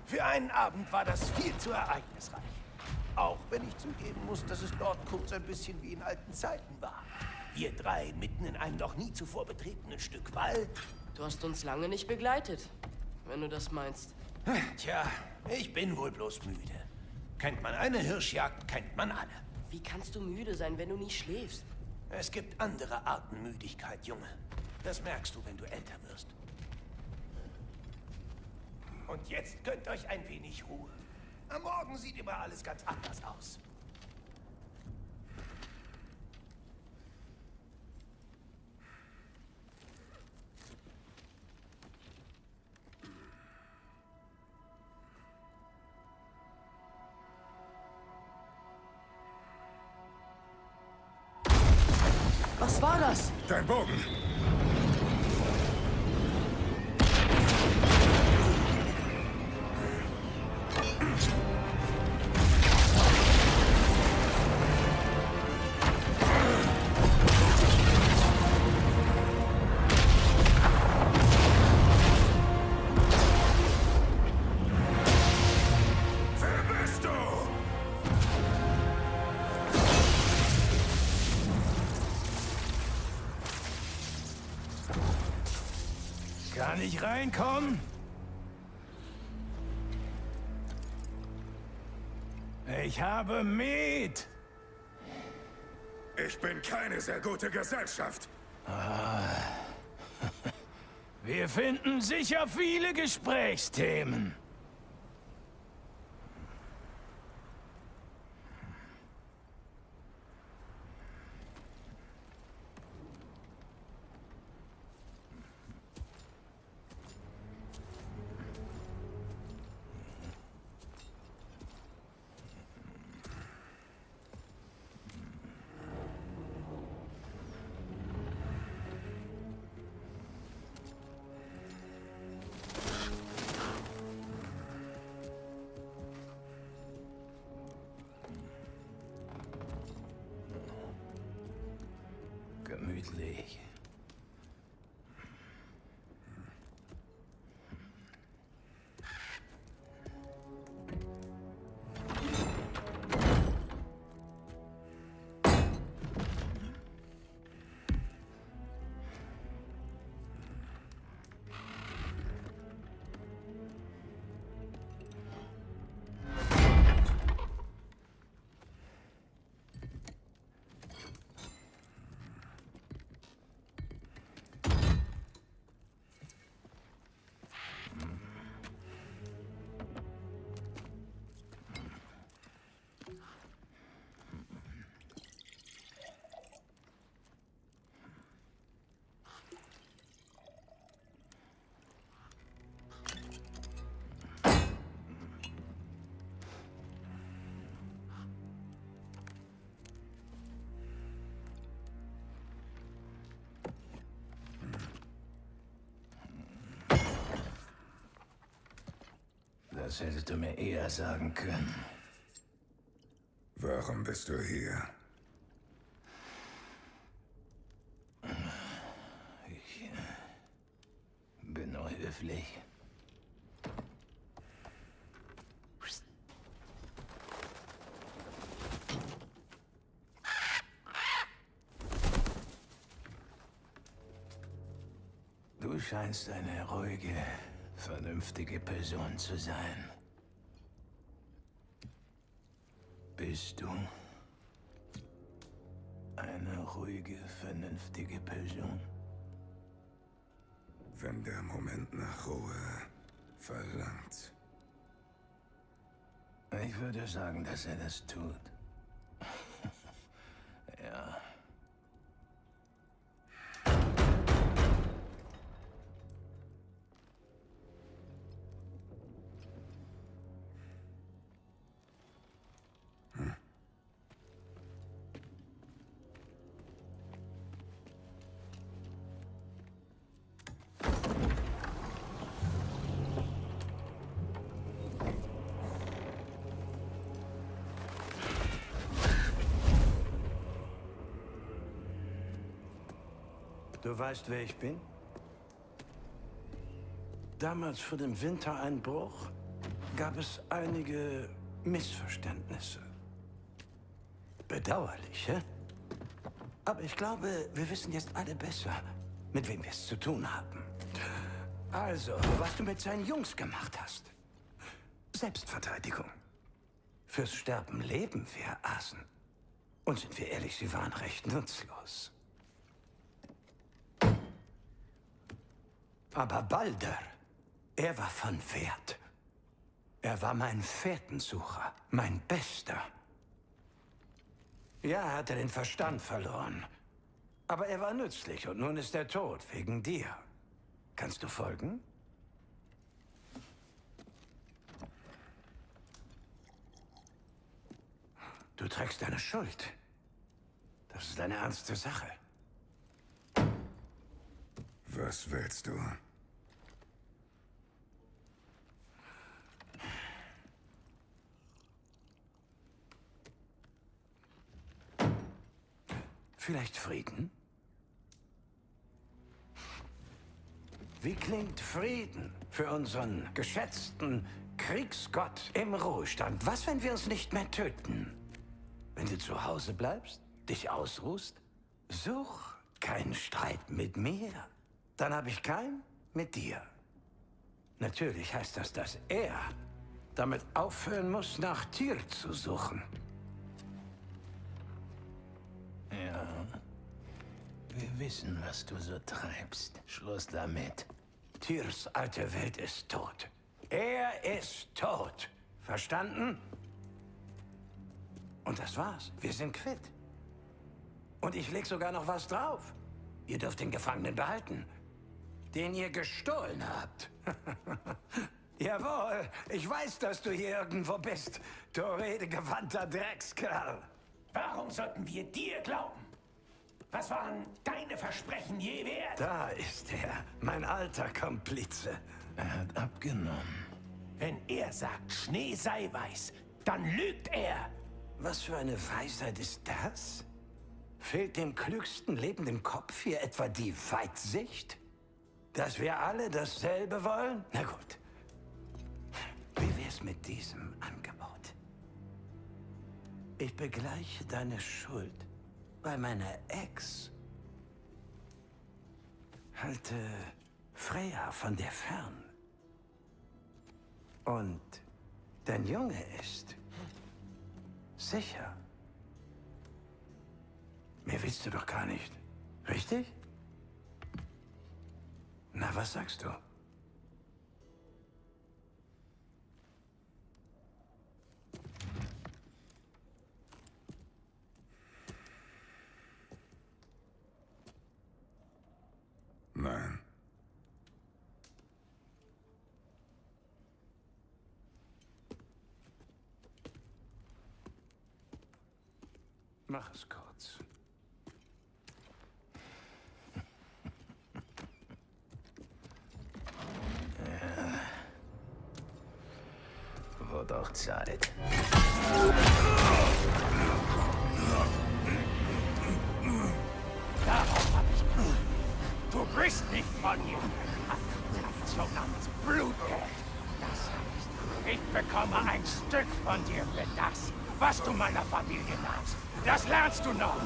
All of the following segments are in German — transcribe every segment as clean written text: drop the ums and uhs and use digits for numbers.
Für einen Abend war das viel zu ereignisreich. Auch wenn ich zugeben muss, dass es dort kurz ein bisschen wie in alten Zeiten war. Wir drei mitten in einem noch nie zuvor betretenen Stück Wald. Du hast uns lange nicht begleitet, wenn du das meinst. Tja, ich bin wohl bloß müde. Kennt man eine Hirschjagd, kennt man alle. Wie kannst du müde sein, wenn du nie schläfst? Es gibt andere Arten Müdigkeit, Junge. Das merkst du, wenn du älter wirst. Und jetzt gönnt euch ein wenig Ruhe. Am Morgen sieht immer alles ganz anders aus. Was war das? Dein Bogen! Kann ich reinkommen? Ich habe Met. Ich bin keine sehr gute Gesellschaft. Wir finden sicher viele Gesprächsthemen. Gemütlich. Das hättest du mir eher sagen können. Warum bist du hier? Ich bin nur höflich. Du scheinst eine ruhige, vernünftige Person zu sein. Bist du eine ruhige, vernünftige Person? Wenn der Moment nach Ruhe verlangt. Ich würde sagen, dass er das tut. Ja. Du weißt, wer ich bin? Damals vor dem Wintereinbruch gab es einige Missverständnisse. Bedauerlich, hä? Aber ich glaube, wir wissen jetzt alle besser, mit wem wir es zu tun haben. Also, was du mit seinen Jungs gemacht hast. Selbstverteidigung. Fürs Sterben leben wir, Asen. Und sind wir ehrlich, sie waren recht nutzlos. Aber Balder, er war von Wert. Er war mein Fährtensucher, mein Bester. Ja, er hatte den Verstand verloren. Aber er war nützlich und nun ist er tot, wegen dir. Kannst du folgen? Du trägst deine Schuld. Das ist eine ernste Sache. Was willst du? Vielleicht Frieden? Wie klingt Frieden für unseren geschätzten Kriegsgott im Ruhestand? Was, wenn wir uns nicht mehr töten? Wenn du zu Hause bleibst, dich ausruhst, such keinen Streit mit mir. Dann habe ich keinen mit dir. Natürlich heißt das, dass er damit aufhören muss, nach Tyr zu suchen. Ja. Wir wissen, was du so treibst. Schluss damit. Tyrs alte Welt ist tot. Er ist tot. Verstanden? Und das war's. Wir sind quitt. Und ich leg sogar noch was drauf. Ihr dürft den Gefangenen behalten, den ihr gestohlen habt. Jawohl, ich weiß, dass du hier irgendwo bist, du redegewandter Dreckskerl. Warum sollten wir dir glauben? Was waren deine Versprechen je wert? Da ist er, mein alter Komplize. Er hat abgenommen. Wenn er sagt, Schnee sei weiß, dann lügt er. Was für eine Weisheit ist das? Fehlt dem klügsten lebenden Kopf hier etwa die Weitsicht? Dass wir alle dasselbe wollen? Na gut. Wie wär's mit diesem Angebot? Ich begleiche deine Schuld bei meiner Ex. Halte Freya von dir fern. Und dein Junge ist sicher. Mehr willst du doch gar nicht. Richtig? Na, was sagst du? Nein. Mach es kurz. Wird auch Zeit. Darauf hab ich geachtet. Du bist nicht von mir. Schon namens Blutgeld. Das heißt, ich bekomme ein Stück von dir für das, was du meiner Familie nahmst. Das lernst du noch.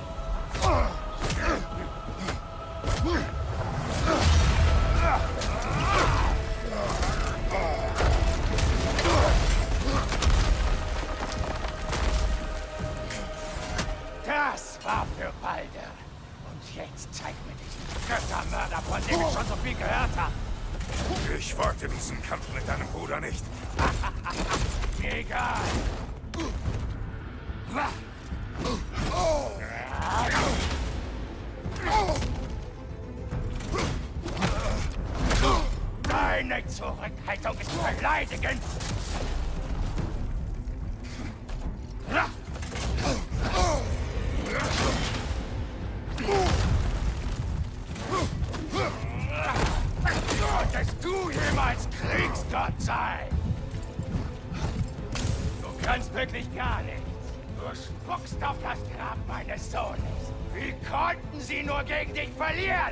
Das war für Balder. Und jetzt zeig mir diesen Göttermörder, von dem ich schon so viel gehört habe. Ich wollte diesen Kampf mit deinem Bruder nicht. Mir egal. Deine Zurückhaltung ist beleidigend. Solltest du jemals Kriegsgott sein? Du kannst wirklich gar nichts. Du spuckst auf das Grab meines Sohnes. Wie konnten sie nur gegen dich verlieren?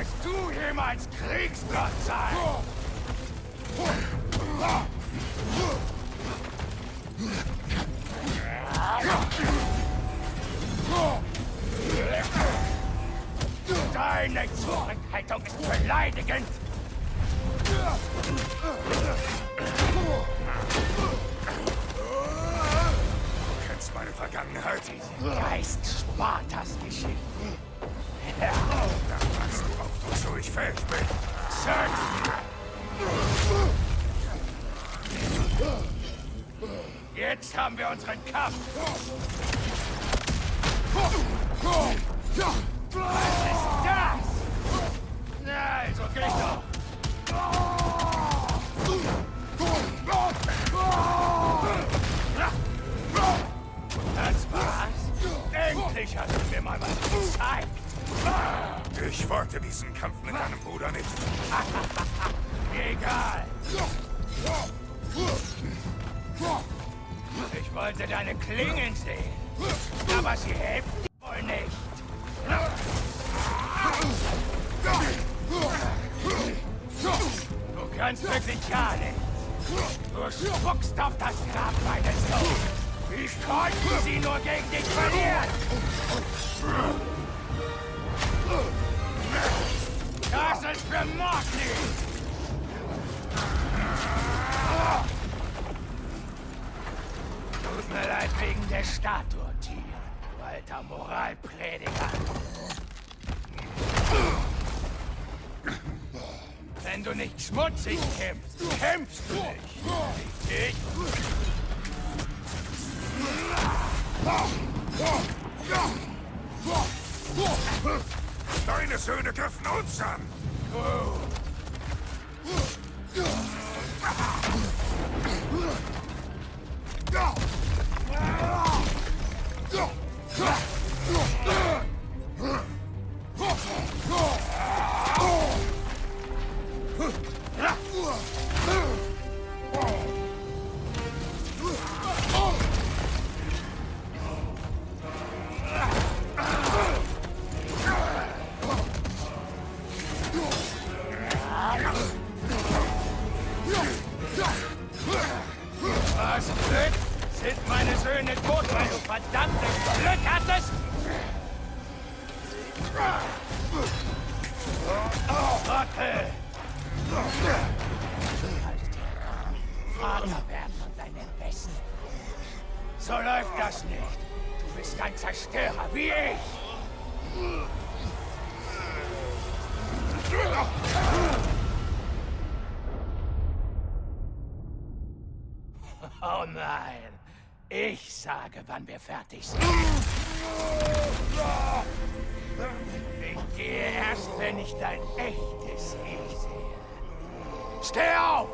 Wirst du jemals Kriegsgott sein? Deine Zurückhaltung ist beleidigend. Du kennst meine Vergangenheit. Geist Spartas Geschichten. Ja, Dann weißt du auch, wozu ich fähig bin. Jetzt haben wir unseren Kampf. Was ist das? Na, also geh doch. Das war's. Endlich hast du mir mal was gezeigt. Ich wollte diesen Kampf mit deinem Bruder nicht. Egal. Ich wollte deine Klingen sehen. Aber sie helfen dir wohl nicht. Du kannst wirklich gar nicht. Du spuckst auf das Grab meines Sohnes. Wie konnten sie nur gegen dich verlieren? Das ist für Morty! Tut mir leid wegen der Statue, Tyr, du alter Moralprediger. Wenn du nicht schmutzig kämpfst, kämpfst du nicht. Ich? Deine Söhne griffen uns an. Was Glück? Sind meine Söhne tot, weil du verdammtes Glück hattest? Trottel! Vater werden von deinen Besten. So läuft das nicht. Du bist ein Zerstörer wie ich. Oh nein. Ich sage, wann wir fertig sind. Ich gehe erst, wenn ich dein echtes Ich sehe. Steh auf!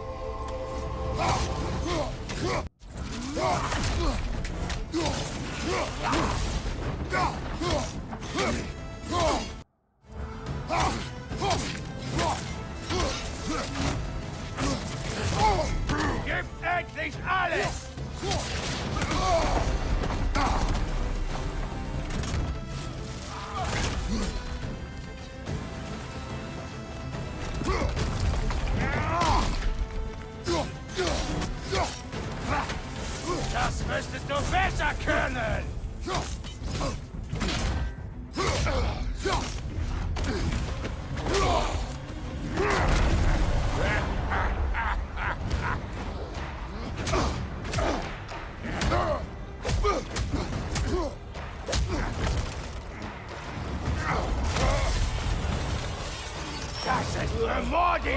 Gib endlich alles! Das müsstest du besser können! Das ist für Morty!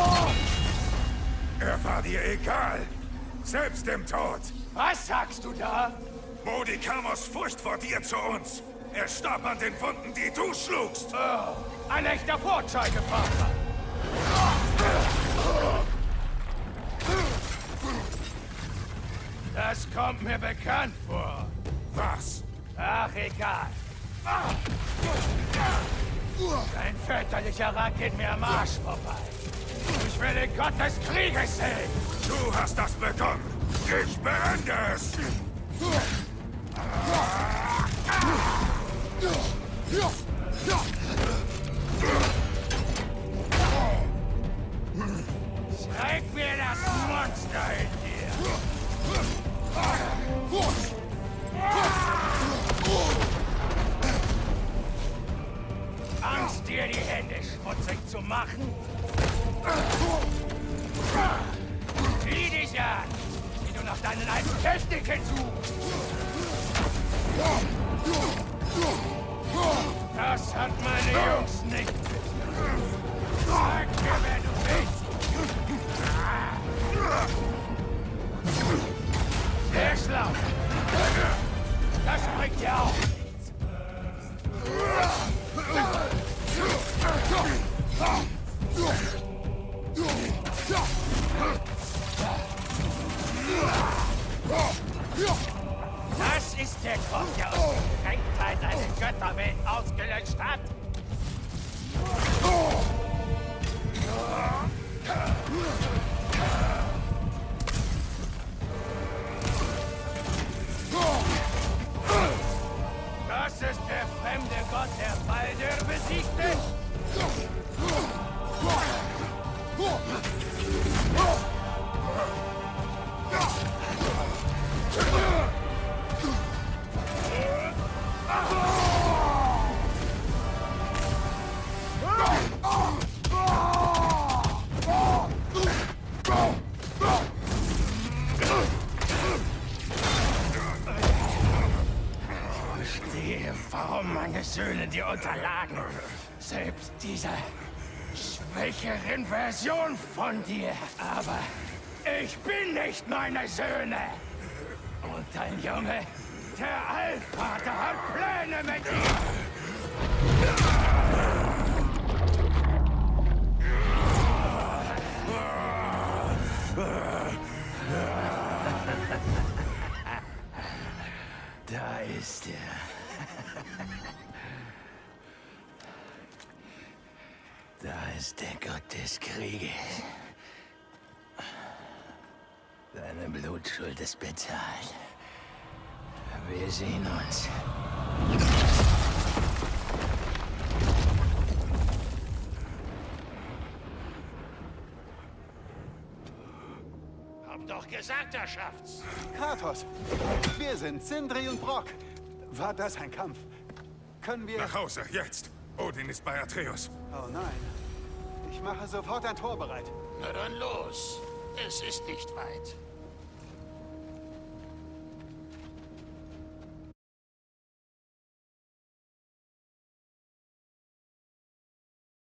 Er war dir egal. Selbst im Tod. Was sagst du da? Modi kam aus Furcht vor dir zu uns. Er starb an den Wunden, die du schlugst. Oh, ein echter Vorzeigevater. Das kommt mir bekannt vor. Was? Ach, egal. Dein väterlicher Rat geht mir am Arsch vorbei. Ich will den Gott des Krieges sehen. Du hast das begonnen. Ich beende es. Hände schmutzig zu machen? Sieh dich an, wie du nach deinen alten Techniken suchst. Das hat meine Jungs nicht. Sag mir, wer du bist. Sehr schlau. Das bringt dir auch nichts. Das ist der Kopf, der aus Kränktheit eine Götterwelt ausgelöscht hat. Das ist der fremde Gott, der Baldur besiegte. Warum meine Söhne dir unterlagen. Selbst dieser schwächeren Version von dir. Aber ich bin nicht meine Söhne. Und dein Junge, der Allvater, hat Pläne mit dir. Da ist er. Da ist der Gott des Krieges. Deine Blutschuld ist bezahlt. Wir sehen uns. Hab doch gesagt, er schafft's. Kratos, wir sind Sindri und Brok. War das ein Kampf? Können wir... Nach Hause, jetzt! Odin ist bei Atreus. Oh nein. Ich mache sofort ein Tor bereit. Na dann los. Es ist nicht weit.